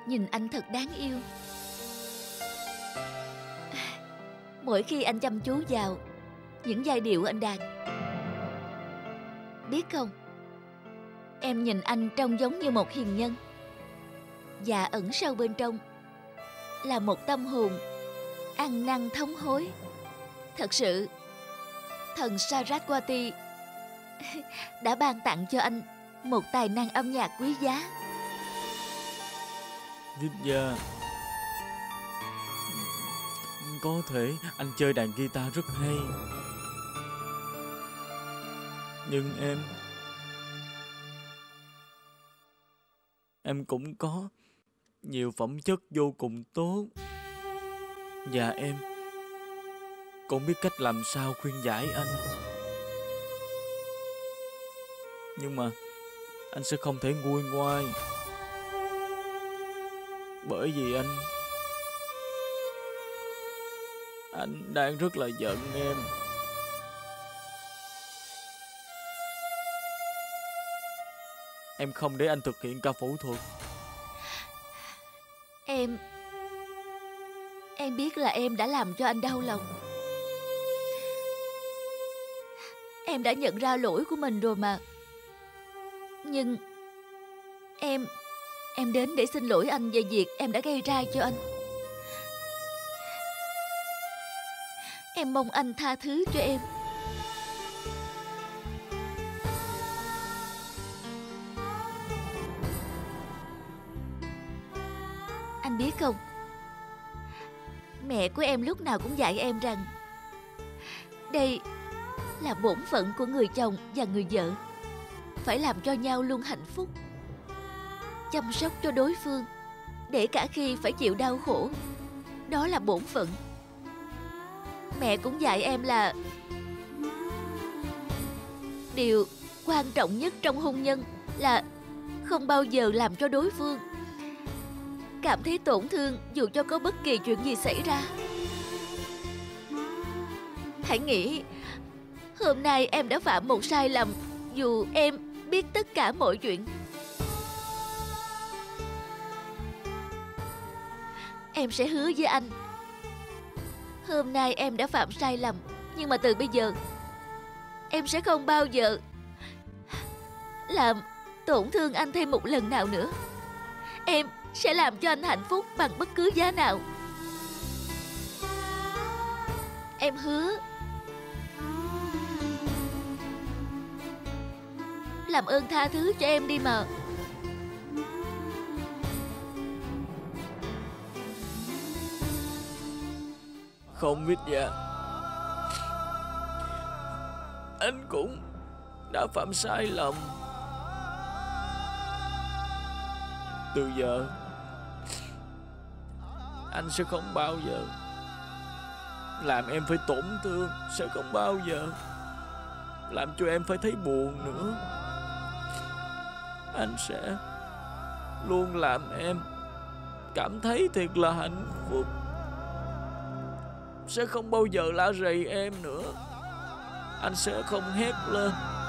Nhìn anh thật đáng yêu. Mỗi khi anh chăm chú vào những giai điệu anh đàn, biết không, em nhìn anh trông giống như một hiền nhân, và ẩn sâu bên trong là một tâm hồn ăn năn thống hối. Thật sự, thần Saraswati đã ban tặng cho anh một tài năng âm nhạc quý giá. Vidya, có thể anh chơi đàn guitar rất hay, nhưng em cũng có nhiều phẩm chất vô cùng tốt, và em cũng biết cách làm sao khuyên giải anh. Nhưng mà anh sẽ không thể nguôi ngoai, bởi vì anh đang rất là giận em. Em không để anh thực hiện ca phẫu thuật. Em biết là em đã làm cho anh đau lòng. Em đã nhận ra lỗi của mình rồi mà. Nhưng em đến để xin lỗi anh về việc em đã gây ra cho anh. Em mong anh tha thứ cho em. Anh biết không, mẹ của em lúc nào cũng dạy em rằng đây là bổn phận của người chồng và người vợ, phải làm cho nhau luôn hạnh phúc, chăm sóc cho đối phương, để cả khi phải chịu đau khổ. Đó là bổn phận. Mẹ cũng dạy em là điều quan trọng nhất trong hôn nhân là không bao giờ làm cho đối phương cảm thấy tổn thương dù cho có bất kỳ chuyện gì xảy ra. Hãy nghĩ, hôm nay em đã phạm một sai lầm dù em biết tất cả mọi chuyện. Em sẽ hứa với anh, hôm nay em đã phạm sai lầm, nhưng mà từ bây giờ em sẽ không bao giờ làm tổn thương anh thêm một lần nào nữa. Em sẽ làm cho anh hạnh phúc bằng bất cứ giá nào. Em hứa. Làm ơn tha thứ cho em đi mà. Không biết dạ, anh cũng đã phạm sai lầm. Từ giờ anh sẽ không bao giờ làm em phải tổn thương, sẽ không bao giờ làm cho em phải thấy buồn nữa. Anh sẽ luôn làm em cảm thấy thiệt là hạnh phúc, sẽ không bao giờ la rầy em nữa. Anh sẽ không hét lên,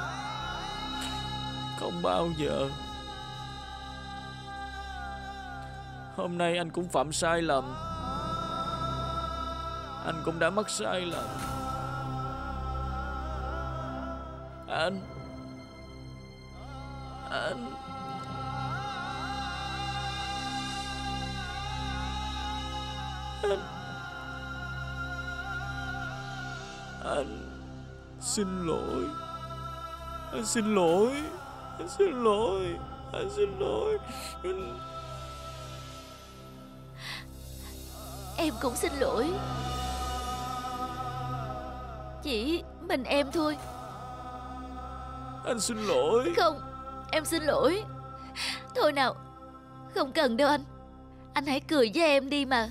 không bao giờ. Hôm nay anh cũng phạm sai lầm, anh cũng đã mắc sai lầm. Anh xin lỗi. Anh xin lỗi. Anh xin lỗi. Anh xin lỗi. Em cũng xin lỗi. Chỉ mình em thôi. Anh xin lỗi. Không, em xin lỗi. Thôi nào, không cần đâu anh. Anh hãy cười với em đi mà.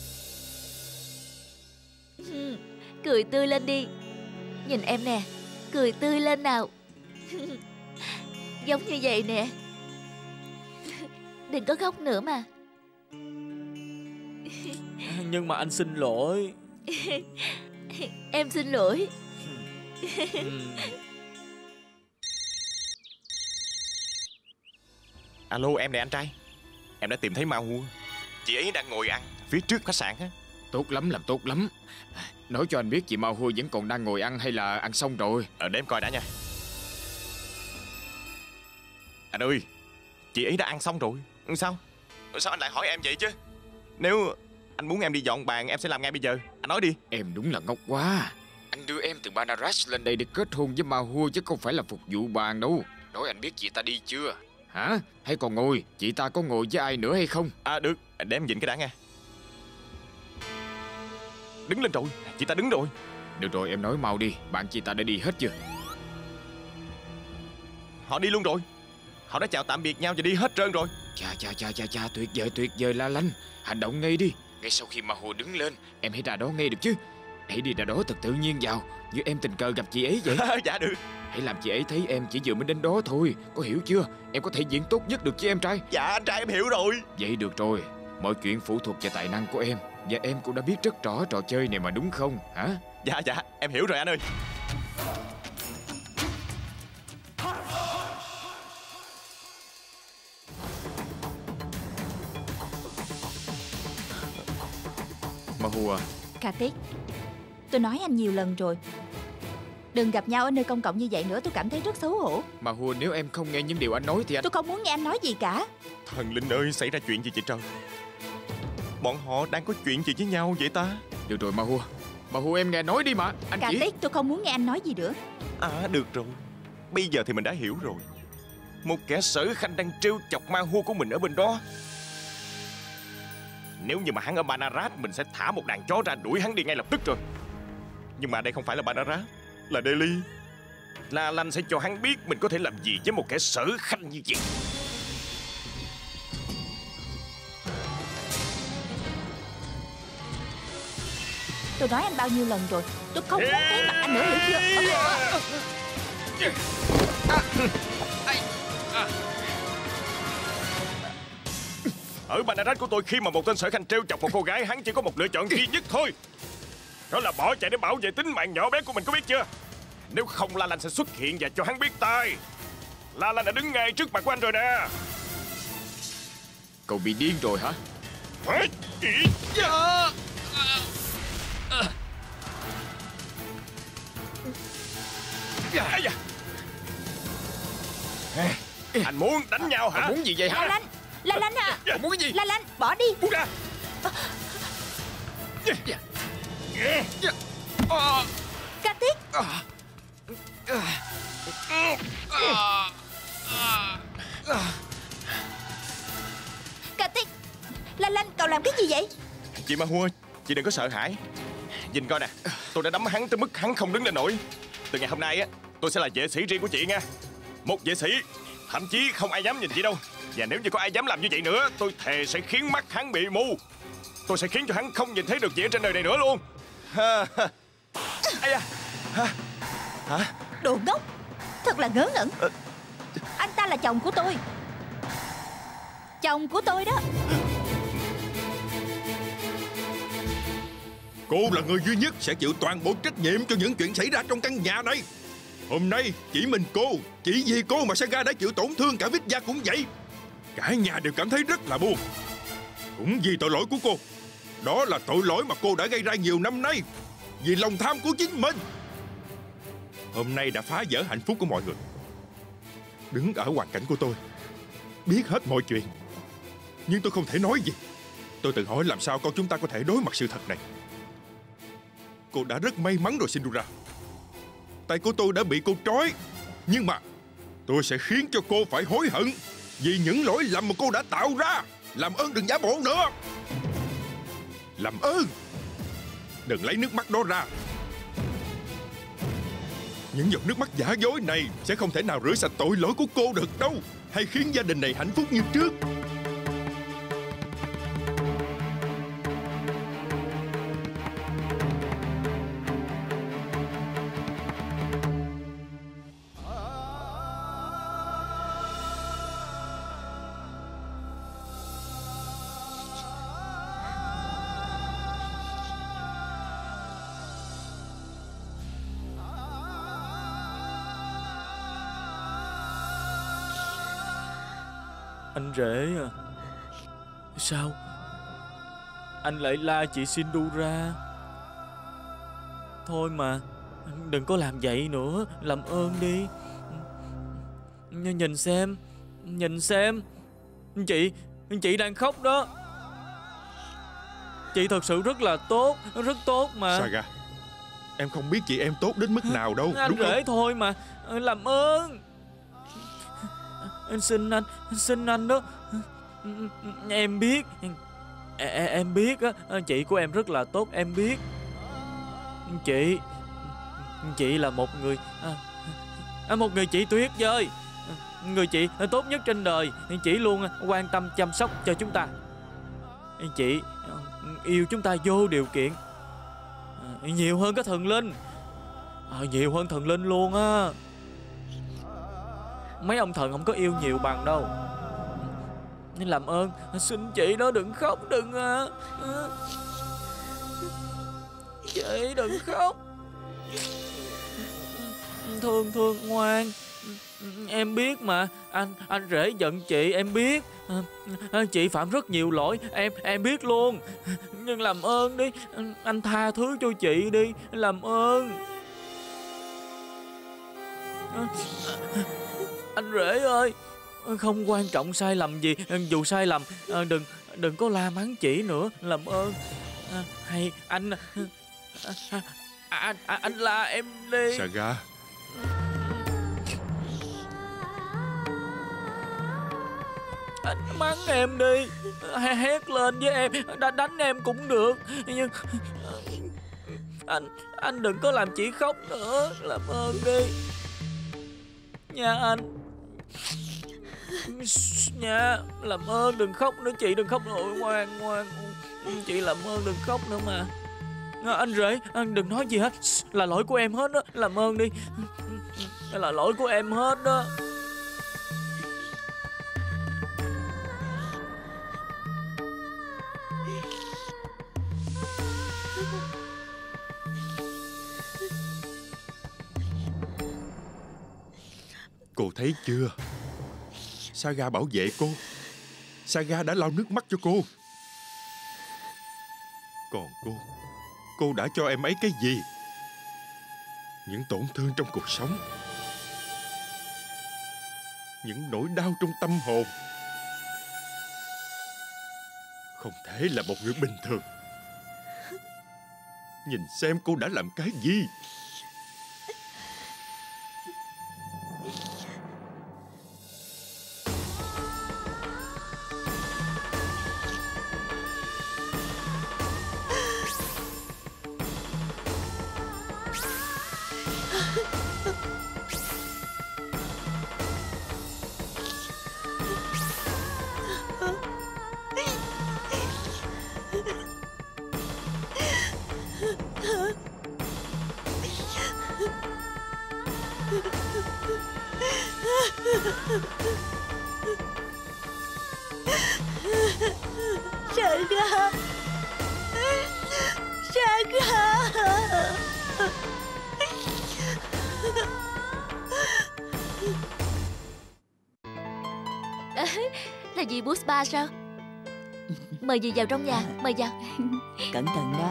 Cười tươi lên đi. Nhìn em nè, cười tươi lên nào. Giống như vậy nè. Đừng có khóc nữa mà. Nhưng mà anh xin lỗi. Em xin lỗi. Alo, em này anh trai. em đã tìm thấy Ma Hua. Chị ấy đang ngồi ăn phía trước khách sạn á. Tốt lắm, làm tốt lắm. Nói cho anh biết chị Ma Hua vẫn còn đang ngồi ăn hay là ăn xong rồi? Để em coi đã nha. Anh ơi, chị ấy đã ăn xong rồi. Sao? Sao anh lại hỏi em vậy chứ? Nếu anh muốn em đi dọn bàn, em sẽ làm ngay bây giờ. Anh nói đi. Em đúng là ngốc quá. Anh đưa em từ Banaras lên đây để kết hôn với Ma Hua chứ không phải là phục vụ bàn đâu. Nói anh biết chị ta đi chưa? Hả? Hay còn ngồi? Chị ta có ngồi với ai nữa hay không? Được, để em dịnh cái đã nghe. Đứng lên rồi, chị ta đứng rồi. Được rồi, em nói mau đi. Bạn chị ta đã đi hết chưa? Họ đi luôn rồi. Họ đã chào tạm biệt nhau và đi hết trơn rồi. Chà, tuyệt vời La Lanh. Hành động ngay đi. Ngay sau khi Ma Hua đứng lên, em hãy ra đó ngay được chứ. Hãy đi ra đó thật tự nhiên vào, như em tình cờ gặp chị ấy vậy. Dạ được. Hãy làm chị ấy thấy em chỉ vừa mới đến đó thôi. Có hiểu chưa? Em có thể diễn tốt nhất được chứ em trai. Dạ anh trai em hiểu rồi. Vậy được rồi. Mọi chuyện phụ thuộc vào tài năng của em. Và em cũng đã biết rất rõ trò chơi này mà đúng không hả? Dạ em hiểu rồi anh ơi. Ma Hua. Kartik, tôi nói anh nhiều lần rồi, đừng gặp nhau ở nơi công cộng như vậy nữa. Tôi cảm thấy rất xấu hổ. Ma Hua, nếu em không nghe những điều anh nói thì anh... Tôi không muốn nghe anh nói gì cả. Thần linh ơi, xảy ra chuyện gì vậy trời? Bọn họ đang có chuyện gì với nhau vậy ta? Được rồi Ma Hua. Ma Hua, em nghe nói đi mà. Anh Kartik, tôi không muốn nghe anh nói gì nữa. Được rồi. Bây giờ thì mình đã hiểu rồi. Một kẻ sở khanh đang trêu chọc Ma Hua của mình ở bên đó. Nếu như mà hắn ở Banaras, mình sẽ thả một đàn chó ra đuổi hắn đi ngay lập tức rồi. Nhưng mà đây không phải là Banaras, là Delhi. La Lanh sẽ cho hắn biết mình có thể làm gì với một kẻ sở khanh như vậy. Tôi nói anh bao nhiêu lần rồi, tôi không muốn thấy mặt anh nữa, hiểu chưa? Ở Banaras của tôi, khi mà một tên sở khanh trêu chọc một cô gái, hắn chỉ có một lựa chọn duy nhất thôi. Đó là bỏ chạy để bảo vệ tính mạng nhỏ bé của mình, có biết chưa? Nếu không, La Lanh sẽ xuất hiện và cho hắn biết tay. La Lanh đã đứng ngay trước mặt của anh rồi nè. Cậu bị điên rồi hả? Anh muốn đánh nhau hả? Anh muốn gì vậy hả? La Lanh à! Cậu muốn cái gì? La Lanh, bỏ đi! Buông ra! Kartik! Kartik! La Lanh, cậu làm cái gì vậy? Chị Ma Hua, chị đừng có sợ hãi. Nhìn coi nè, tôi đã đấm hắn tới mức hắn không đứng lên nổi. Từ ngày hôm nay á, tôi sẽ là vệ sĩ riêng của chị nha. Một vệ sĩ, thậm chí không ai dám nhìn chị đâu. Và nếu như có ai dám làm như vậy nữa, tôi thề sẽ khiến mắt hắn bị mù. Tôi sẽ khiến cho hắn không nhìn thấy được gì ở trên đời này nữa luôn. Hả? Đồ ngốc! Thật là ngớ ngẩn. Anh ta là chồng của tôi. Chồng của tôi đó. Cô là người duy nhất sẽ chịu toàn bộ trách nhiệm cho những chuyện xảy ra trong căn nhà này. Hôm nay chỉ mình cô, chỉ vì cô mà Saga đã chịu tổn thương, cả Vidya cũng vậy. Cả nhà đều cảm thấy rất là buồn. Cũng vì tội lỗi của cô. Đó là tội lỗi mà cô đã gây ra nhiều năm nay, vì lòng tham của chính mình. Hôm nay đã phá vỡ hạnh phúc của mọi người. Đứng ở hoàn cảnh của tôi, biết hết mọi chuyện, nhưng tôi không thể nói gì. Tôi tự hỏi làm sao con chúng ta có thể đối mặt sự thật này. Cô đã rất may mắn rồi Sindhura. Tay của tôi đã bị cô trói, nhưng mà tôi sẽ khiến cho cô phải hối hận vì những lỗi lầm mà cô đã tạo ra. Làm ơn đừng giả bộ nữa. Làm ơn đừng lấy nước mắt đó ra. Những giọt nước mắt giả dối này sẽ không thể nào rửa sạch tội lỗi của cô được đâu, hay khiến gia đình này hạnh phúc như trước. Anh rể à, Sao anh lại la chị Sindura? Thôi mà, đừng có làm vậy nữa, làm ơn đi. Nhìn xem, chị đang khóc đó. Chị thật sự rất là tốt, rất tốt mà. Saga, em không biết chị em tốt đến mức nào đâu, Anh đúng không? rể thôi mà, làm ơn. Anh xin anh đó. Em biết, em biết á, chị của em rất là tốt, em biết. Chị là một người chị tuyệt vời, người chị tốt nhất trên đời. Chị luôn quan tâm chăm sóc cho chúng ta. Chị yêu chúng ta vô điều kiện, nhiều hơn cái thần linh, nhiều hơn thần linh luôn á. Mấy ông thần không có yêu nhiều bằng đâu. Nên làm ơn, xin chị đó đừng khóc, đừng. Chị đừng khóc. Thương ngoan. Em biết mà, anh rể giận chị, em biết. Chị phạm rất nhiều lỗi, em biết luôn. Nhưng làm ơn đi, anh tha thứ cho chị đi, làm ơn. Anh rể ơi, không quan trọng sai lầm gì, dù sai lầm đừng có la mắng chị nữa, làm ơn. Hay anh la em đi. Saga, anh mắng em đi, hét lên với em, đánh em cũng được, nhưng anh đừng có làm chị khóc nữa, làm ơn đi nha anh. Nha, làm ơn đừng khóc nữa chị, đừng khóc nữa. Ngoan, chị làm ơn đừng khóc nữa mà. Anh rể, anh đừng nói gì hết, là lỗi của em hết đó, làm ơn đi, là lỗi của em hết đó. cô thấy chưa? Saga bảo vệ cô. Saga đã lau nước mắt cho cô. Còn cô đã cho em ấy cái gì? Những tổn thương trong cuộc sống, những nỗi đau trong tâm hồn. Không thể là một người bình thường. Nhìn xem cô đã làm cái gì. Saga, là dì Puspa sao? Mời dì vào trong nhà, mời vào. Cẩn thận đó.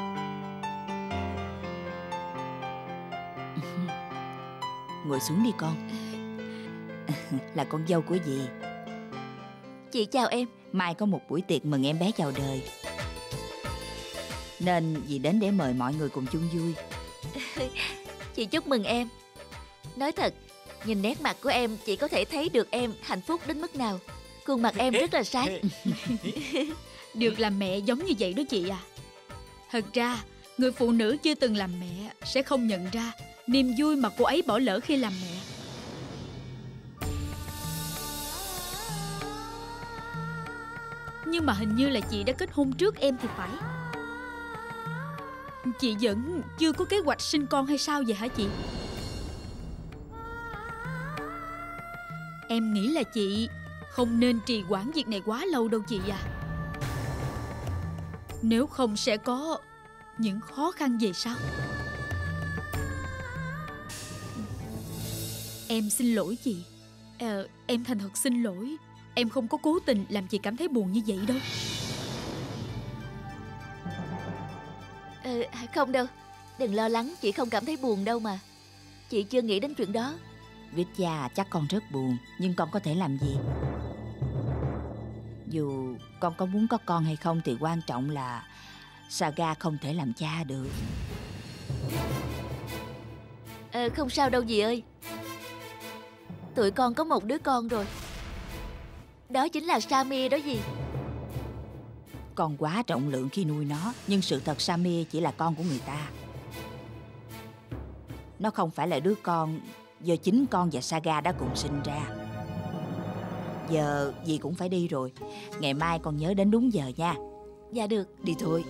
Ngồi xuống đi con. Là con dâu của dì. Chị chào em. Mai có một buổi tiệc mừng em bé chào đời, nên dì đến để mời mọi người cùng chung vui. Chị chúc mừng em. Nói thật, nhìn nét mặt của em, chị có thể thấy được em hạnh phúc đến mức nào. Khuôn mặt em rất là sáng. Được làm mẹ giống như vậy đó chị à. Thật ra, người phụ nữ chưa từng làm mẹ sẽ không nhận ra niềm vui mà cô ấy bỏ lỡ khi làm mẹ. Nhưng mà hình như là chị đã kết hôn trước em thì phải. Chị vẫn chưa có kế hoạch sinh con hay sao vậy hả chị? Em nghĩ là chị không nên trì hoãn việc này quá lâu đâu chị à. Nếu không sẽ có những khó khăn về sau. Em xin lỗi chị. Em thành thật xin lỗi. em không có cố tình làm chị cảm thấy buồn như vậy đâu. Không đâu, đừng lo lắng, chị không cảm thấy buồn đâu mà. Chị chưa nghĩ đến chuyện đó. Vidya, chắc con rất buồn, nhưng con có thể làm gì? Dù con có muốn có con hay không thì quan trọng là Saga không thể làm cha được. Không sao đâu dì ơi. Tụi con có một đứa con rồi. Đó chính là Samir đó dì. Con quá trọng lượng khi nuôi nó, nhưng sự thật Samir chỉ là con của người ta. Nó không phải là đứa con do chính con và Saga đã cùng sinh ra. Giờ dì cũng phải đi rồi. Ngày mai con nhớ đến đúng giờ nha. Dạ được. Đi thôi.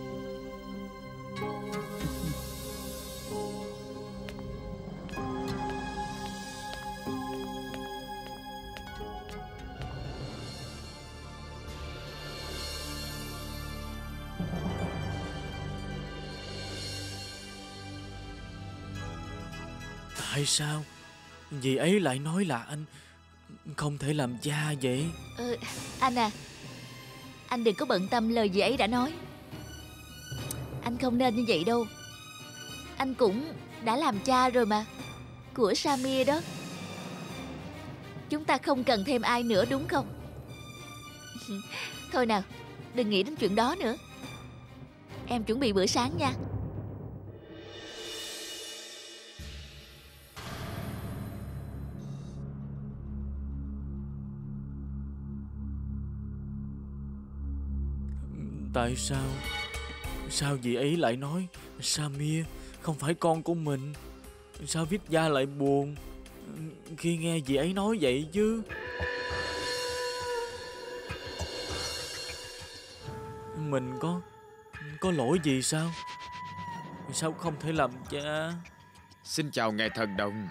Tại sao dì ấy lại nói là anh không thể làm cha vậy? Anh à, anh đừng có bận tâm lời dì ấy đã nói. Anh không nên như vậy đâu. Anh cũng đã làm cha rồi mà, của Samir đó. Chúng ta không cần thêm ai nữa đúng không? Thôi nào, đừng nghĩ đến chuyện đó nữa. Em chuẩn bị bữa sáng nha. Tại sao dì ấy lại nói Samir không phải con của mình? Sao Vidya lại buồn khi nghe dì ấy nói vậy chứ? Mình có lỗi gì sao? Sao không thể làm cha? Xin chào ngài thần đồng.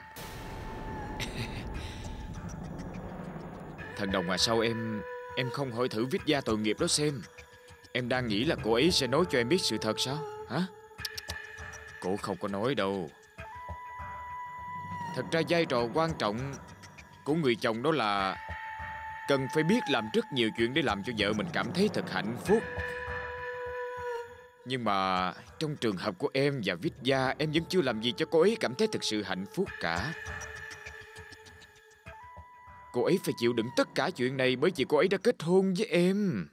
Thần đồng à, sao em không hỏi thử Vidya tội nghiệp đó xem. Em đang nghĩ là cô ấy sẽ nói cho em biết sự thật sao? Hả? Cô không có nói đâu. Thật ra vai trò quan trọng của người chồng đó là cần phải biết làm rất nhiều chuyện để làm cho vợ mình cảm thấy thật hạnh phúc. Nhưng mà trong trường hợp của em và Vidya, em vẫn chưa làm gì cho cô ấy cảm thấy thực sự hạnh phúc cả. Cô ấy phải chịu đựng tất cả chuyện này bởi vì cô ấy đã kết hôn với em.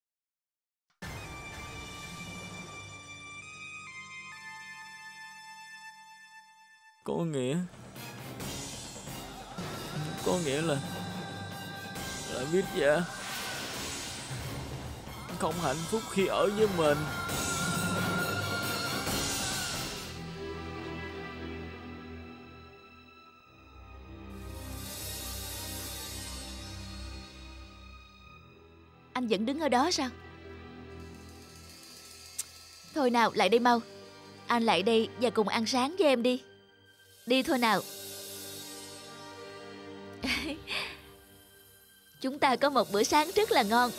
Có nghĩa là Vidya không hạnh phúc khi ở với mình. Anh vẫn đứng ở đó sao? Thôi nào, lại đây mau. Anh lại đây và cùng ăn sáng với em đi. Đi thôi nào. Chúng ta có một bữa sáng rất là ngon.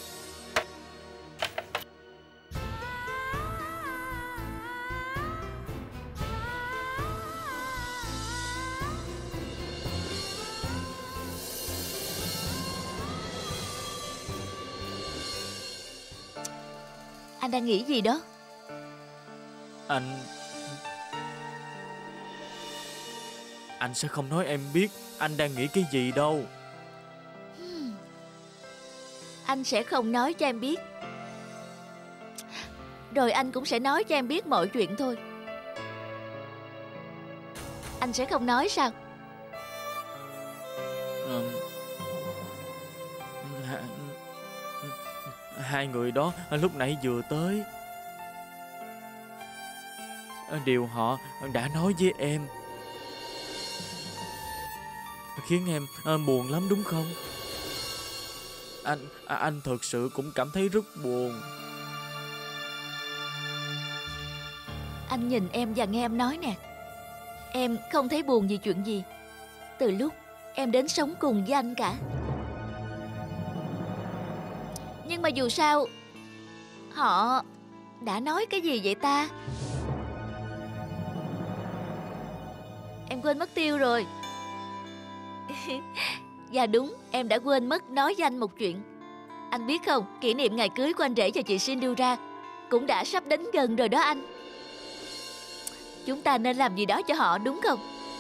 Anh đang nghĩ gì đó? Anh sẽ không nói em biết anh đang nghĩ cái gì đâu. Anh sẽ không nói cho em biết. Rồi anh cũng sẽ nói cho em biết mọi chuyện thôi. Anh sẽ không nói sao? Hai người đó lúc nãy vừa tới. Điều họ đã nói với em khiến em buồn lắm đúng không? Anh thật sự cũng cảm thấy rất buồn. Anh nhìn em và nghe em nói nè. Em không thấy buồn vì chuyện gì từ lúc em đến sống cùng với anh cả. Nhưng mà dù sao họ đã nói cái gì vậy ta? Em quên mất tiêu rồi. Và đúng, em đã quên mất nói với anh một chuyện. Anh biết không, kỷ niệm ngày cưới của anh rể và chị Sindura cũng đã sắp đến gần rồi đó anh. Chúng ta nên làm gì đó cho họ, đúng không?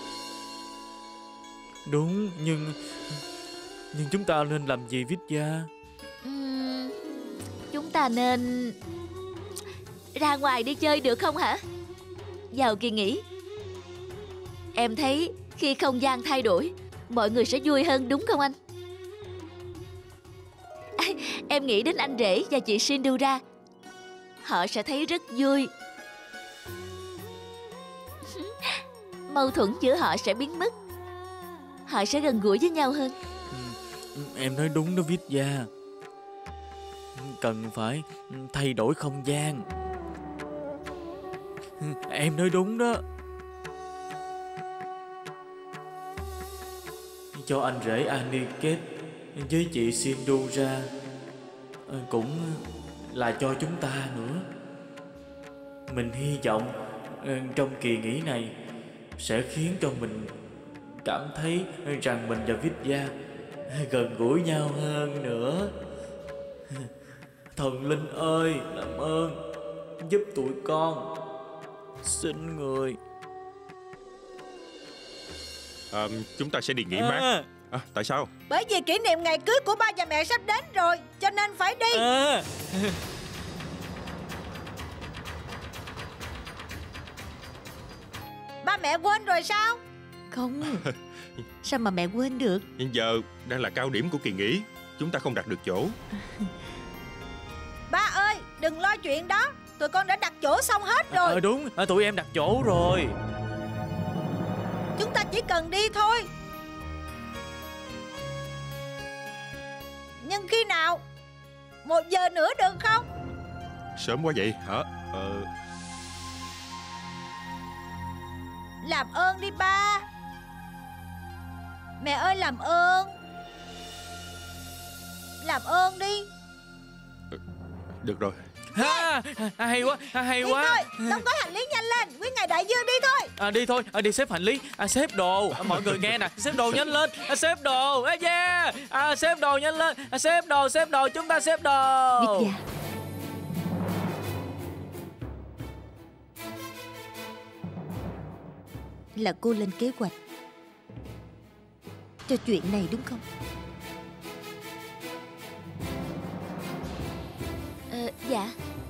Đúng, nhưng chúng ta nên làm gì Vidya? Chúng ta nên ra ngoài đi chơi được không hả? Vào kỳ nghỉ, em thấy khi không gian thay đổi, mọi người sẽ vui hơn, đúng không anh? Em nghĩ đến anh rể và chị Sindura, họ sẽ thấy rất vui. Mâu thuẫn giữa họ sẽ biến mất. Họ sẽ gần gũi với nhau hơn. Em nói đúng đó Vidya. Cần phải thay đổi không gian. Em nói đúng đó. Cho anh rể Aniket với chị Sindura, cũng là cho chúng ta nữa. Mình hy vọng trong kỳ nghỉ này sẽ khiến cho mình cảm thấy rằng mình và Vidya gần gũi nhau hơn nữa. Thần linh ơi, làm ơn giúp tụi con, xin người. Chúng ta sẽ đi nghỉ mát. Tại sao? Bởi vì kỷ niệm ngày cưới của ba và mẹ sắp đến rồi, cho nên phải đi. Ba mẹ quên rồi sao? Không. Sao mà mẹ quên được? Nhưng giờ đang là cao điểm của kỳ nghỉ, chúng ta không đặt được chỗ. Ba ơi, đừng lo chuyện đó. Tụi con đã đặt chỗ xong hết rồi. Đúng, tụi em đặt chỗ rồi. Chúng ta chỉ cần đi thôi. Nhưng khi nào? 1 giờ nữa được không? Sớm quá vậy hả? Làm ơn đi ba. Mẹ ơi làm ơn. Làm ơn đi. Được rồi. Hay quá, hay đi quá. Thôi, đóng gói hành lý nhanh lên. Quý ngài đại dương đi thôi. Đi thôi, đi xếp hành lý, xếp đồ. Mọi người nghe nè, xếp đồ nhanh lên. Xếp đồ, yeah. Xếp đồ nhanh lên. Xếp đồ, chúng ta xếp đồ. Vidya, là cô lên kế hoạch cho chuyện này đúng không? Dạ.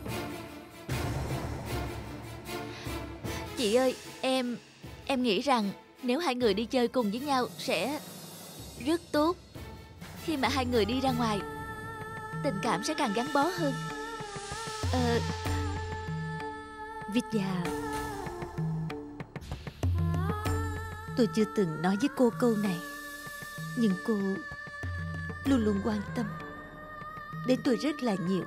Chị ơi, em nghĩ rằng nếu hai người đi chơi cùng với nhau sẽ rất tốt. Khi mà hai người đi ra ngoài, tình cảm sẽ càng gắn bó hơn. Vidya, tôi chưa từng nói với cô câu này, nhưng cô luôn luôn quan tâm đến tôi rất là nhiều.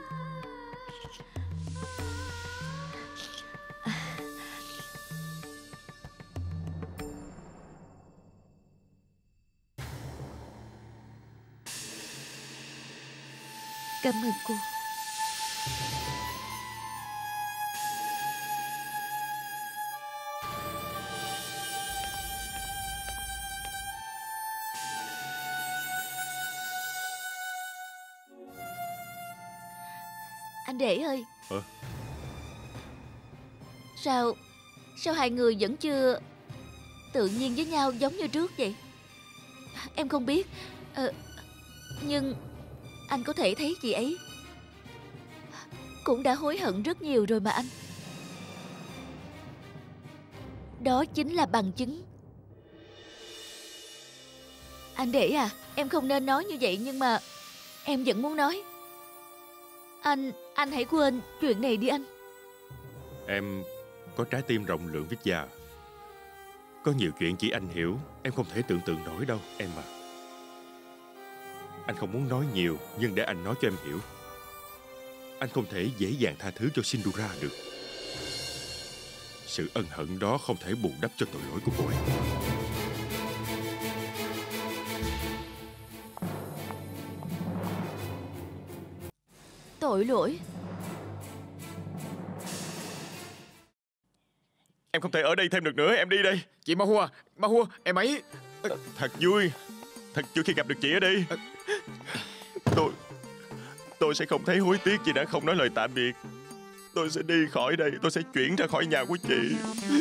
Cảm ơn cô. Anh rể ơi. Sao hai người vẫn chưa tự nhiên với nhau giống như trước vậy? Em không biết. Nhưng anh có thể thấy chị ấy cũng đã hối hận rất nhiều rồi mà anh. Đó chính là bằng chứng. Anh rể à, em không nên nói như vậy nhưng mà em vẫn muốn nói. Anh hãy quên chuyện này đi anh. Em có trái tim rộng lượng Vidya. Có nhiều chuyện chỉ anh hiểu, em không thể tưởng tượng nổi đâu em à. Anh không muốn nói nhiều, nhưng để anh nói cho em hiểu. Anh không thể dễ dàng tha thứ cho Sindura được. Sự ân hận đó không thể bù đắp cho tội lỗi của cô ấy. Tội lỗi? Em không thể ở đây thêm được nữa, em đi đây. Chị Mahua, em ấy. Thật vui khi gặp được chị ở đây. tôi sẽ không thấy hối tiếc vì đã không nói lời tạm biệt. Tôi sẽ đi khỏi đây. Tôi sẽ chuyển ra khỏi nhà của chị.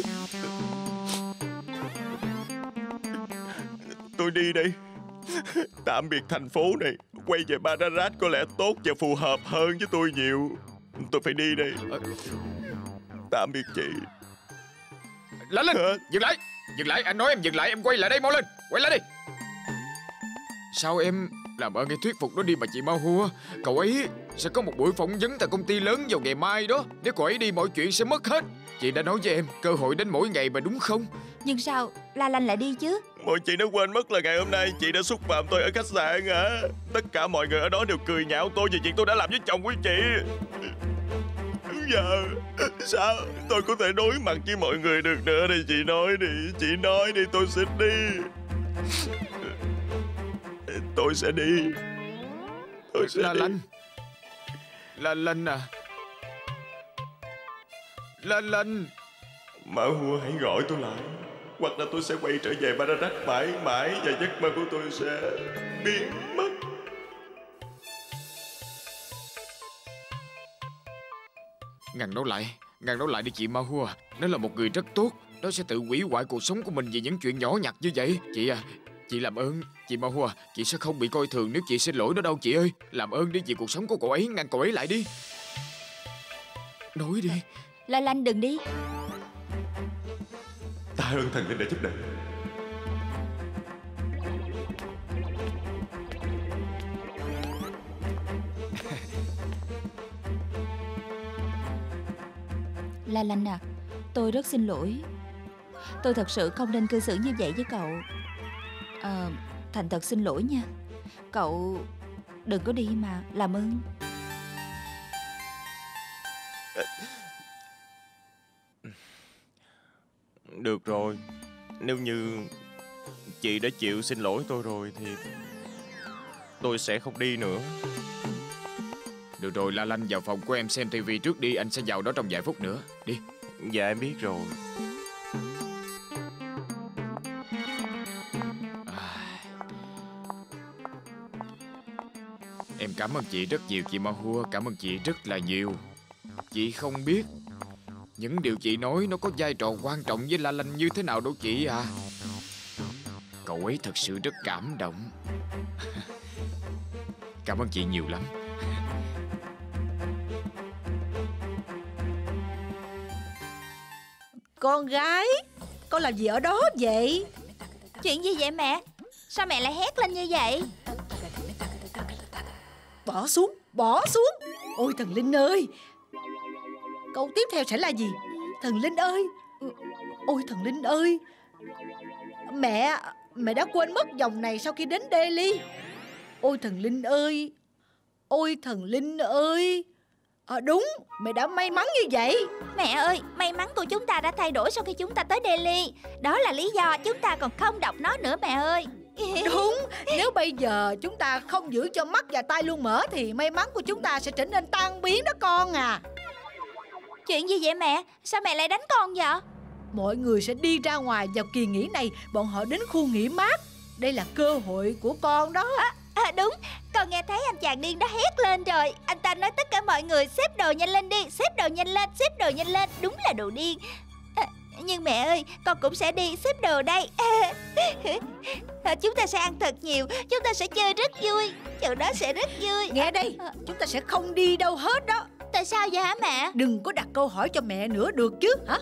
Tôi đi đây. Tạm biệt thành phố này. Quay về Banaras có lẽ tốt và phù hợp hơn với tôi nhiều. Tôi phải đi đây. Tạm biệt chị. Lên dừng lại. Dừng lại, anh nói em dừng lại. Em quay lại đây, mau lên. Quay lại đi. Sao em làm ơn hãy thuyết phục nó đi mà chị Mahua. Cậu ấy sẽ có một buổi phỏng vấn tại công ty lớn vào ngày mai đó. Nếu cậu ấy đi mọi chuyện sẽ mất hết. Chị đã nói với em cơ hội đến mỗi ngày mà, đúng không? Nhưng sao La Lanh lại đi chứ? Mọi chị nó quên mất là ngày hôm nay chị đã xúc phạm tôi ở khách sạn hả? Tất cả mọi người ở đó đều cười nhạo tôi vì chuyện tôi đã làm với chồng của chị. Giờ sao tôi có thể đối mặt với mọi người được nữa đây? Chị nói đi. Chị nói đi, tôi sẽ đi. Tôi sẽ đi. Tôi sẽ La đi. Lanh. La Lanh à. La Lanh. Mahua hãy gọi tôi lại. Hoặc là tôi sẽ quay trở về Banaras mãi mãi và giấc mơ của tôi sẽ biến mất. Ngăn nó lại đi chị Mahua. Nó là một người rất tốt. Nó sẽ tự hủy hoại cuộc sống của mình vì những chuyện nhỏ nhặt như vậy. Chị à, chị làm ơn. Chị Mahua, chị sẽ không bị coi thường nếu chị xin lỗi nó đâu chị ơi. Làm ơn đi vì cuộc sống của cậu ấy. Ngăn cậu ấy lại đi. Nói đi. La Lanh đừng đi. Tạ ơn thần linh đã giúp đỡ. La Lanh à, tôi rất xin lỗi. Tôi thật sự không nên cư xử như vậy với cậu. Thành thật xin lỗi nha. Cậu đừng có đi mà, làm ơn. Được rồi. Nếu như chị đã chịu xin lỗi tôi rồi thì tôi sẽ không đi nữa. Được rồi, La Lanh vào phòng của em xem tivi trước đi. Anh sẽ vào đó trong vài phút nữa. Đi. Dạ em biết rồi. Em cảm ơn chị rất nhiều chị Mahua. Cảm ơn chị rất là nhiều. Chị không biết những điều chị nói nó có vai trò quan trọng với La Lanh như thế nào đâu chị à. Cậu ấy thật sự rất cảm động. Cảm ơn chị nhiều lắm. Con gái, con làm gì ở đó vậy? Chuyện gì vậy mẹ? Sao mẹ lại hét lên như vậy? Bỏ xuống, bỏ xuống. Ôi thần linh ơi. Câu tiếp theo sẽ là gì? Thần linh ơi. Ôi thần linh ơi. Mẹ đã quên mất vòng này sau khi đến Delhi. Ôi thần linh ơi. Ôi thần linh ơi. Đúng, mẹ đã may mắn như vậy. Mẹ ơi, may mắn của chúng ta đã thay đổi sau khi chúng ta tới Delhi. Đó là lý do chúng ta còn không đọc nó nữa mẹ ơi. Đúng, nếu bây giờ chúng ta không giữ cho mắt và tai luôn mở thì may mắn của chúng ta sẽ trở nên tan biến đó con à. Chuyện gì vậy mẹ? Sao mẹ lại đánh con vậy? Mọi người sẽ đi ra ngoài vào kỳ nghỉ này. Bọn họ đến khu nghỉ mát. Đây là cơ hội của con đó. Đúng, con nghe thấy anh chàng điên đã hét lên rồi. Anh ta nói tất cả mọi người xếp đồ nhanh lên đi. Xếp đồ nhanh lên, xếp đồ nhanh lên. Đúng là đồ điên. Nhưng mẹ ơi, con cũng sẽ đi xếp đồ đây. Chúng ta sẽ ăn thật nhiều. Chúng ta sẽ chơi rất vui. Chỗ đó sẽ rất vui. Nghe đây, chúng ta sẽ không đi đâu hết đó. Tại sao vậy hả mẹ? Đừng có đặt câu hỏi cho mẹ nữa được chứ hả?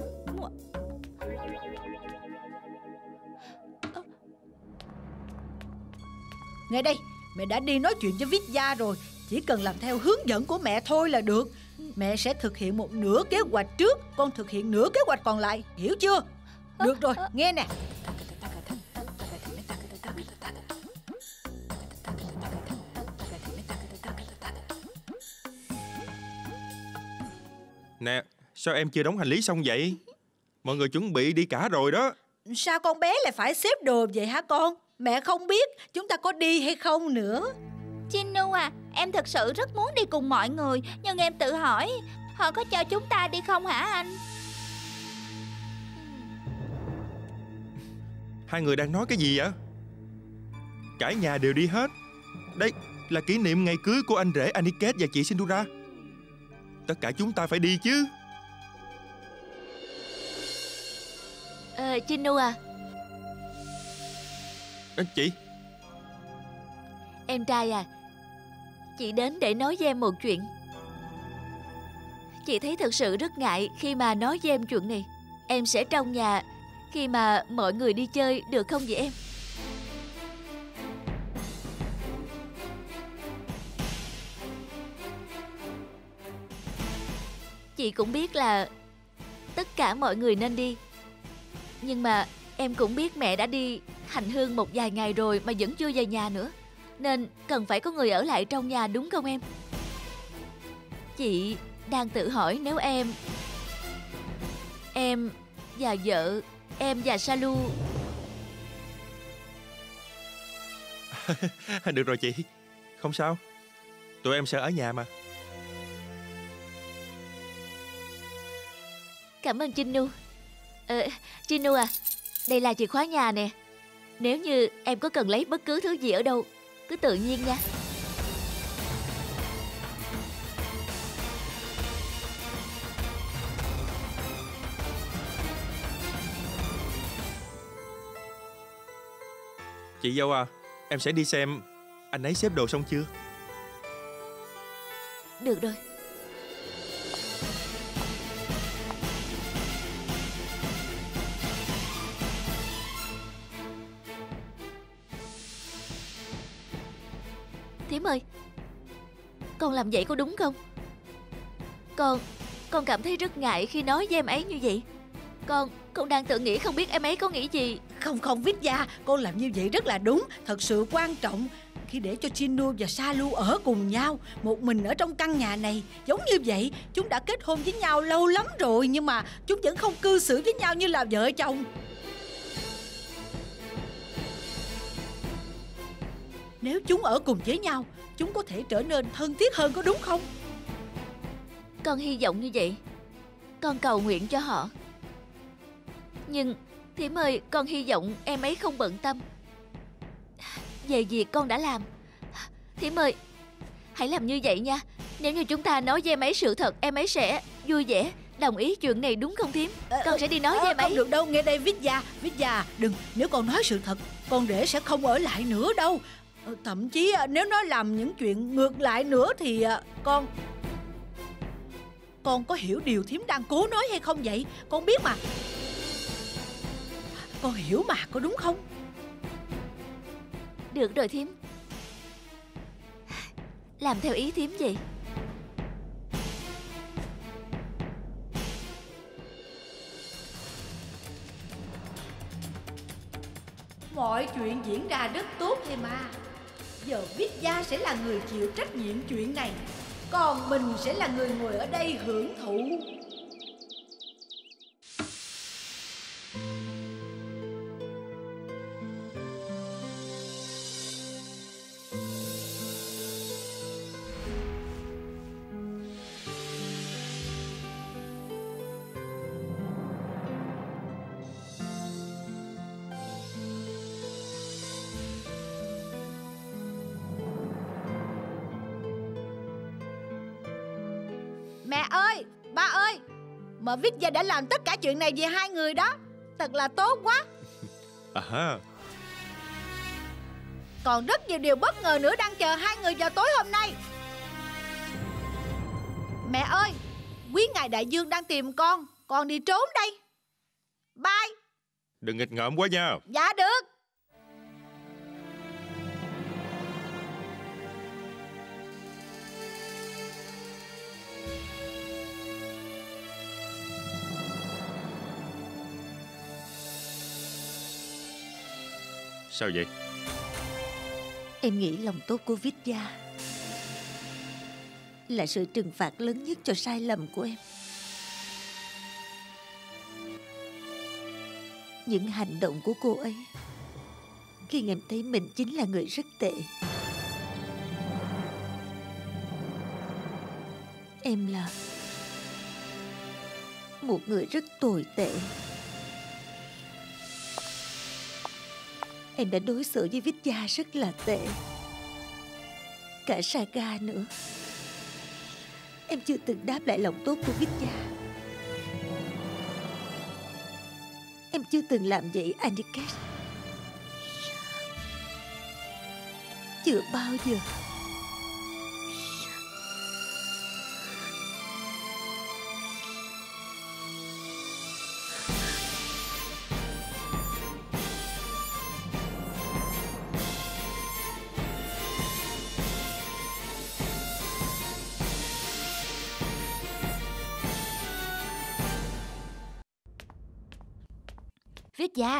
Nghe đây, mẹ đã đi nói chuyện với Vidya rồi. Chỉ cần làm theo hướng dẫn của mẹ thôi là được. Mẹ sẽ thực hiện một nửa kế hoạch trước, con thực hiện nửa kế hoạch còn lại. Hiểu chưa? Được rồi, nghe nè. Nè, sao em chưa đóng hành lý xong vậy? Mọi người chuẩn bị đi cả rồi đó. Sao con bé lại phải xếp đồ vậy hả con? Mẹ không biết chúng ta có đi hay không nữa. Chinu à, em thật sự rất muốn đi cùng mọi người. Nhưng em tự hỏi họ có cho chúng ta đi không hả anh? Hai người đang nói cái gì vậy? Cả nhà đều đi hết. là kỷ niệm ngày cưới của anh rể Aniket và chị Sindura. Tất cả chúng ta phải đi chứ. Chinu à, Chị. em trai à, chị đến để nói với em một chuyện. Chị thấy thật sự rất ngại khi mà nói với em chuyện này. Em sẽ trong nhà khi mà mọi người đi chơi, được không vậy em? Chị cũng biết là tất cả mọi người nên đi, nhưng mà em cũng biết mẹ đã đi hành hương một vài ngày rồi mà vẫn chưa về nhà nữa, nên cần phải có người ở lại trong nhà, đúng không em? Chị đang tự hỏi nếu em và vợ em và Salu. Được rồi chị, không sao. Tụi em sẽ ở nhà mà. Cảm ơn Chinu. Chinu à, đây là chìa khóa nhà nè. Nếu như em có cần lấy bất cứ thứ gì ở đâu, cứ tự nhiên nha. Chị dâu à, em sẽ đi xem anh ấy xếp đồ xong chưa. Được rồi. Thím ơi, con làm vậy có đúng không? Con cảm thấy rất ngại khi nói với em ấy như vậy. Con đang tự nghĩ không biết em ấy có nghĩ gì. Không Vidya, con làm như vậy rất là đúng. Thật sự quan trọng khi để cho Chinu và Salu ở cùng nhau, một mình ở trong căn nhà này. Giống như vậy, chúng đã kết hôn với nhau lâu lắm rồi, nhưng mà chúng vẫn không cư xử với nhau như là vợ chồng. Nếu chúng ở cùng với nhau, chúng có thể trở nên thân thiết hơn, có đúng không? Con hy vọng như vậy. Con cầu nguyện cho họ. Nhưng thím ơi, con hy vọng em ấy không bận tâm về việc con đã làm. Thím ơi, hãy làm như vậy nha. Nếu như chúng ta nói với em ấy sự thật, em ấy sẽ vui vẻ đồng ý chuyện này, đúng không thím? Con sẽ đi nói với em ấy. Không được đâu, nghe đây Vidya, đừng. Nếu con nói sự thật, con rể sẽ không ở lại nữa đâu. Thậm chí nếu nó làm những chuyện ngược lại nữa thì con có hiểu điều thím đang cố nói hay không vậy? Con biết mà. Con hiểu mà, có đúng không? Được rồi thím, làm theo ý thím vậy. Mọi chuyện diễn ra rất tốt thôi mà. Giờ Vidya sẽ là người chịu trách nhiệm chuyện này, còn mình sẽ là người ngồi ở đây hưởng thụ. Mẹ ơi, ba ơi, mà Vidya đã làm tất cả chuyện này vì hai người đó. Thật là tốt quá. Còn rất nhiều điều bất ngờ nữa đang chờ hai người vào tối hôm nay. Mẹ ơi, quý ngài đại dương đang tìm con đi trốn đây. Bye. Đừng nghịch ngợm quá nha. Dạ được. Sao vậy? Em nghĩ lòng tốt của Vidya là sự trừng phạt lớn nhất cho sai lầm của em. Những hành động của cô ấy khi em thấy mình chính là người rất tệ. Em là một người rất tồi tệ. Em đã đối xử với Vidya rất là tệ. cả Saga nữa. Em chưa từng đáp lại lòng tốt của Vidya. Em chưa từng làm vậy, Aniket. Chưa bao giờ. Vidya,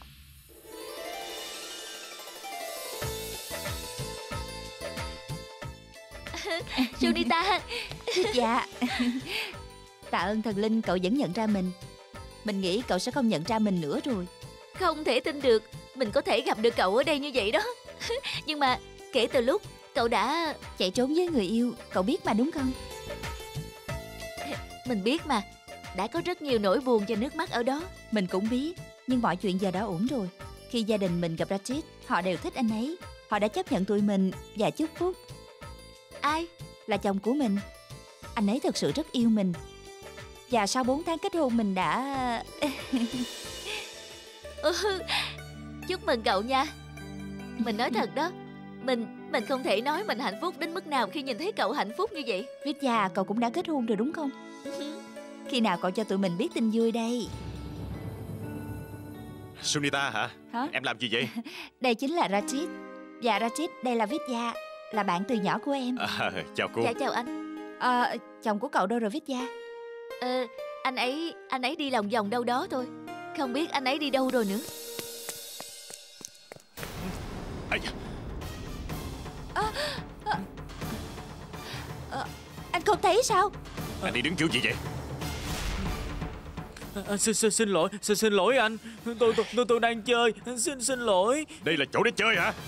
Sunita. Vidya. Tạ ơn thần linh cậu vẫn nhận ra mình. Mình nghĩ cậu sẽ không nhận ra mình nữa rồi. Không thể tin được mình có thể gặp được cậu ở đây như vậy đó. Nhưng mà kể từ lúc cậu đã chạy trốn với người yêu, cậu biết mà đúng không? Mình biết mà. Đã có rất nhiều nỗi buồn và nước mắt ở đó. Mình cũng biết. Nhưng mọi chuyện giờ đã ổn rồi. Khi gia đình mình gặp Rajit, họ đều thích anh ấy. Họ đã chấp nhận tụi mình và chúc phúc. Ai? Là chồng của mình. Anh ấy thật sự rất yêu mình. Và sau 4 tháng kết hôn mình đã... Chúc mừng cậu nha. Mình nói thật đó, Mình không thể nói mình hạnh phúc đến mức nào khi nhìn thấy cậu hạnh phúc như vậy. Vidya, cậu cũng đã kết hôn rồi đúng không? Khi nào cậu cho tụi mình biết tin vui đây? Sunita hả? Hả? Em làm gì vậy? Đây chính là Rajit. Và Rajit, đây là Vidya, là bạn từ nhỏ của em. Chào cô. Dạ chào anh. Chồng của cậu đâu rồi Vidya? Anh ấy đi lòng vòng đâu đó thôi. Không biết anh ấy đi đâu rồi nữa. Anh không thấy sao? Anh đi đứng kiểu gì vậy? Xin lỗi anh. Tôi đang chơi. Xin lỗi. Đây là chỗ để chơi hả?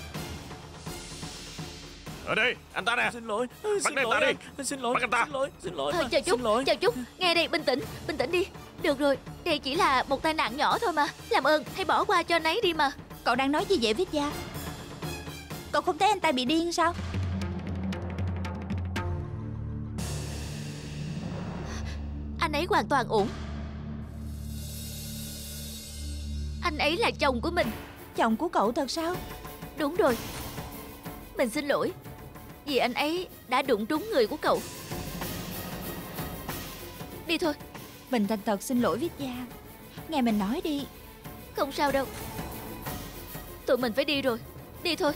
Ở đây, anh ta nè. Xin lỗi. Bắt anh ta đi. Xin lỗi. Bắt anh ta. Xin lỗi. Chào chút. Nghe đây, bình tĩnh đi. Được rồi, đây chỉ là một tai nạn nhỏ thôi mà. Làm ơn, hãy bỏ qua cho anh ấy đi mà. Cậu đang nói gì vậy Vidya? Cậu không thấy anh ta bị điên sao? Anh ấy hoàn toàn ổn. Anh ấy là chồng của mình. Chồng của cậu thật sao? Đúng rồi. Mình xin lỗi vì anh ấy đã đụng trúng người của cậu. Đi thôi. Mình thành thật xin lỗi Vidya. Nghe mình nói đi. Không sao đâu. Tụi mình phải đi rồi. Đi thôi.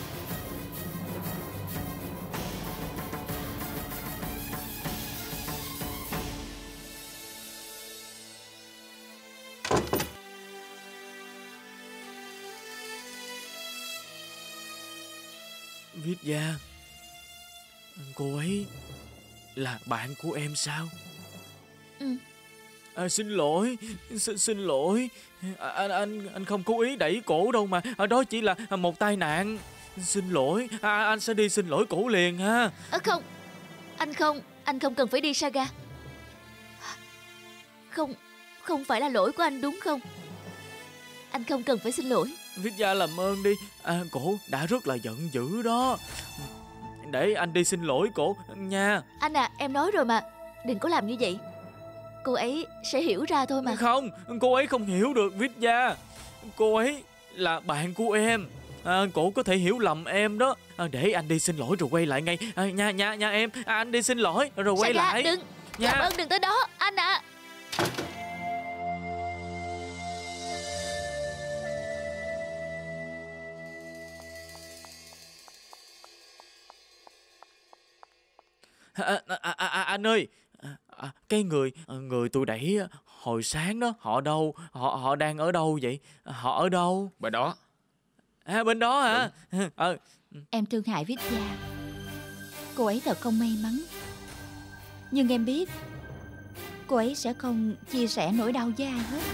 Vidya, cô ấy là bạn của em sao? Xin lỗi. Anh không cố ý đẩy cổ đâu mà. Đó chỉ là một tai nạn. Xin lỗi. Anh sẽ đi xin lỗi cổ liền ha. Không. Anh không cần phải đi Saga. Không phải là lỗi của anh đúng không? Anh không cần phải xin lỗi. Vidya làm ơn đi. Cổ đã rất là giận dữ đó. Để anh đi xin lỗi cổ nha. Anh à, em nói rồi mà. Đừng có làm như vậy. Cô ấy sẽ hiểu ra thôi mà. Không, cô ấy không hiểu được Vidya. Cô ấy là bạn của em. Cổ có thể hiểu lầm em đó. Để anh đi xin lỗi rồi quay lại ngay. Nha em. Anh đi xin lỗi rồi quay Saga, lại. đừng. Nha. Làm ơn đừng tới đó anh ạ. Anh ơi, cái người tôi đẩy hồi sáng đó, họ đâu? Họ đang ở đâu vậy? Họ ở đâu? Bên đó. Bên đó hả? Em thương hại Vidya. Cô ấy thật không may mắn. Nhưng em biết cô ấy sẽ không chia sẻ nỗi đau với ai hết.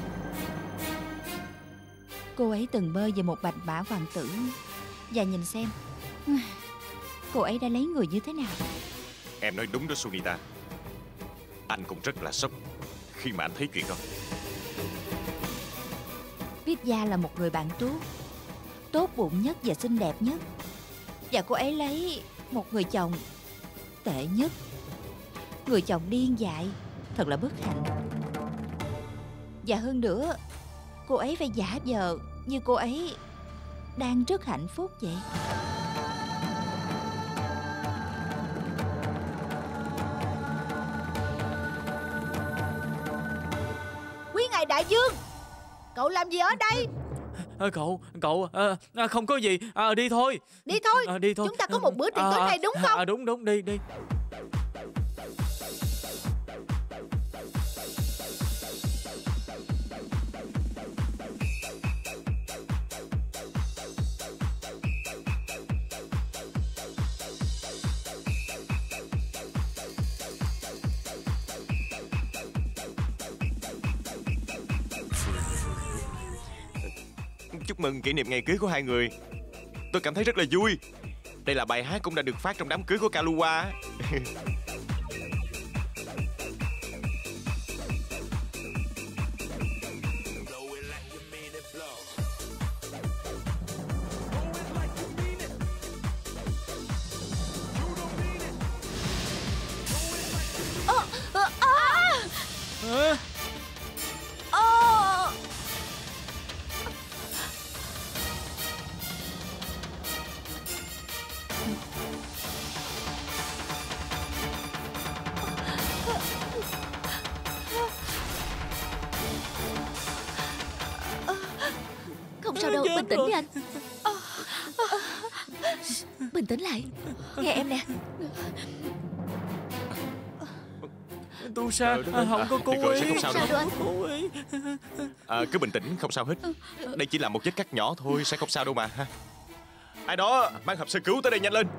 Cô ấy từng mơ về một bạch mã hoàng tử. Và nhìn xem cô ấy đã lấy người như thế nào. Em nói đúng đó Sunita. Anh cũng rất là sốc khi mà anh thấy chuyện đó. Vidya là một người bạn tốt, tốt bụng nhất và xinh đẹp nhất. Và cô ấy lấy một người chồng tệ nhất. Người chồng điên dại, thật là bất hạnh. Và hơn nữa, cô ấy phải giả vờ như cô ấy đang rất hạnh phúc vậy. Quý ngài đại vương, cậu làm gì ở đây? Cậu không có gì. Đi thôi. Đi thôi. Đi thôi. Chúng ta có một bữa tiệc tối nay đúng không? Đúng, đi. Chúc mừng kỷ niệm ngày cưới của hai người. Tôi cảm thấy rất là vui. Đây là bài hát cũng đã được phát trong đám cưới của Kalua. Không sao đâu, bình tĩnh đi anh. Bình tĩnh lại. Nghe em nè. Tu Sa không có cố Được rồi, ý. sẽ không sao Sao đâu. đâu anh? Cố ý. Cứ bình tĩnh, không sao hết. Đây chỉ là một vết cắt nhỏ thôi, sẽ không sao đâu mà ha. Ai đó mang hộp sơ cứu tới đây nhanh lên.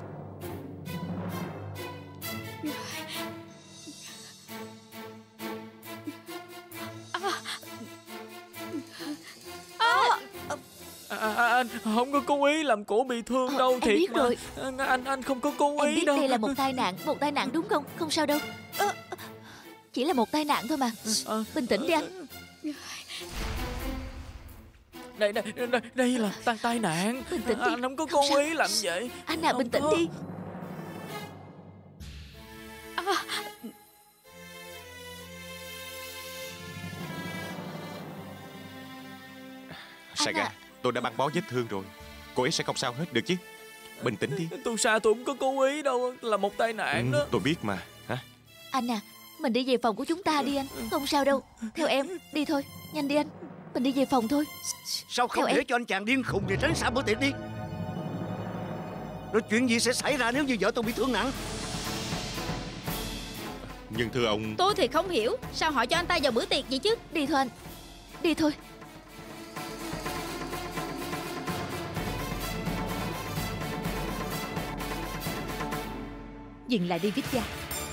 Anh không có cố ý làm cổ bị thương đâu. Em Thiệt biết mà. rồi. Anh không có cố Em ý biết đâu. đây là một tai nạn đúng không? Không sao đâu. Chỉ là một tai nạn thôi mà. Bình tĩnh đi anh. Đây là tai nạn. Bình tĩnh đi. Anh không có Không cố sao. ý làm vậy. Anh à, Không bình tĩnh có. đi. Saga, tôi đã băng bó vết thương rồi. Cô ấy sẽ không sao hết được chứ. Bình tĩnh đi. Tu Sa tôi không có cố ý đâu. Là một tai nạn đó. Tôi biết mà. Hả? Anh à, mình đi về phòng của chúng ta đi anh. Không sao đâu. Theo em, đi thôi. Nhanh đi anh. Mình đi về phòng thôi. Sao không Theo để em. cho anh chàng điên khùng này tránh xa bữa tiệc đi? Rồi chuyện gì sẽ xảy ra nếu như vợ tôi bị thương nặng? Nhưng thưa ông, Tôi thì không hiểu sao họ cho anh ta vào bữa tiệc vậy chứ. Đi thôi anh. Đi thôi. Dừng lại đi Vidya.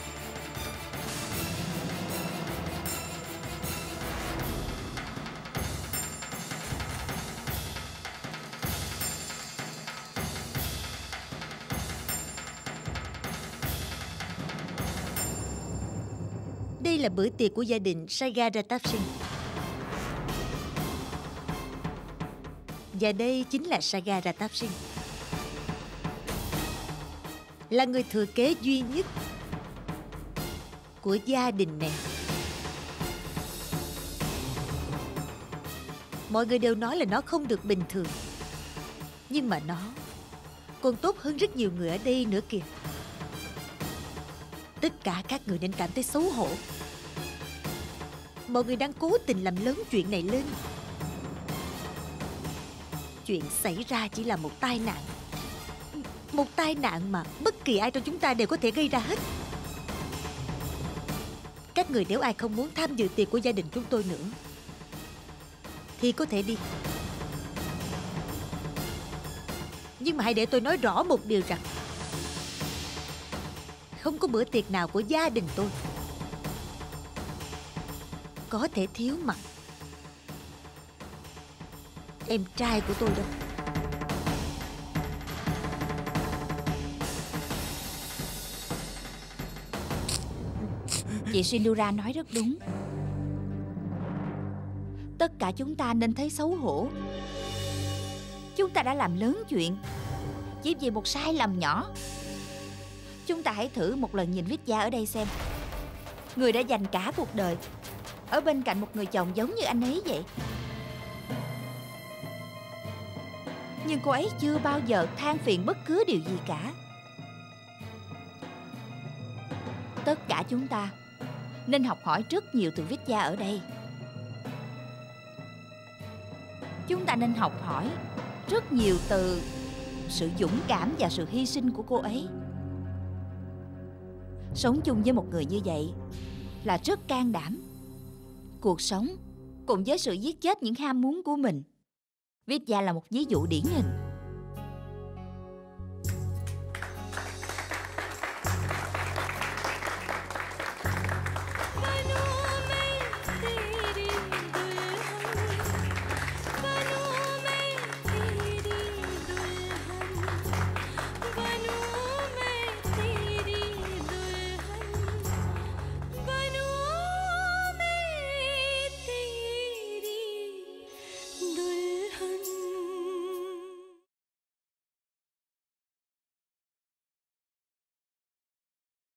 Đây là bữa tiệc của gia đình Saga Ratap Singh. Và đây chính là Saga Ratap Singh, là người thừa kế duy nhất của gia đình này. Mọi người đều nói là nó không được bình thường, nhưng mà nó còn tốt hơn rất nhiều người ở đây nữa kìa. Tất cả các người nên cảm thấy xấu hổ. Mọi người đang cố tình làm lớn chuyện này lên. Chuyện xảy ra chỉ là một tai nạn. Một tai nạn mà bất kỳ ai trong chúng ta đều có thể gây ra hết. Các người nếu ai không muốn tham dự tiệc của gia đình chúng tôi nữa thì có thể đi. Nhưng mà hãy để tôi nói rõ một điều rằng không có bữa tiệc nào của gia đình tôi có thể thiếu mặt em trai của tôi đâu. Chị Sindura nói rất đúng. Tất cả chúng ta nên thấy xấu hổ. Chúng ta đã làm lớn chuyện, chỉ vì một sai lầm nhỏ. Chúng ta hãy thử một lần nhìn Vidya ở đây xem. Người đã dành cả cuộc đời ở bên cạnh một người chồng giống như anh ấy vậy. Nhưng cô ấy chưa bao giờ than phiền bất cứ điều gì cả. Tất cả chúng ta nên học hỏi rất nhiều từ Vidya ở đây. Chúng ta nên học hỏi rất nhiều từ sự dũng cảm và sự hy sinh của cô ấy. Sống chung với một người như vậy là rất can đảm. Cuộc sống cùng với sự giết chết những ham muốn của mình. Vidya là một ví dụ điển hình.